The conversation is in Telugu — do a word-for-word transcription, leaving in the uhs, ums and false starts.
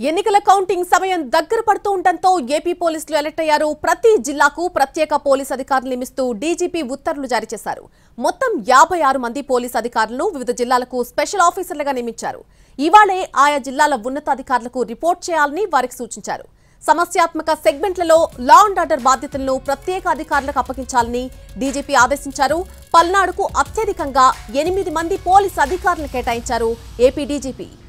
ఎన్నికల కౌంటింగ్ సమయం దగ్గర పడుతూ ఉండటంతో ఏపీ పోలీసులు అలర్ట్ అయ్యారు. ప్రతి జిల్లాకు ప్రత్యేక పోలీస్ అధికారులు నియమిస్తూ డీజీపీ ఉత్తర్వులు జారీ చేశారు. మొత్తం యాభై ఆరు మంది పోలీస్ అధికారులను వివిధ జిల్లాలకు స్పెషల్ ఆఫీసర్లుగా నియమించారు. ఇవాళే ఆయా జిల్లాల ఉన్నతాధికారులకు రిపోర్ట్ చేయాలని వారికి సూచించారు. సమస్యాత్మక సెగ్మెంట్లలో లా అండ్ ఆర్డర్ బాధ్యతలను ప్రత్యేక అధికారులకు అప్పగించాలని డీజీపీ ఆదేశించారు. పల్నాడుకు అత్యధికంగా ఎనిమిది మంది పోలీస్ అధికారులను కేటాయించారు ఏపీ డీజీపీ.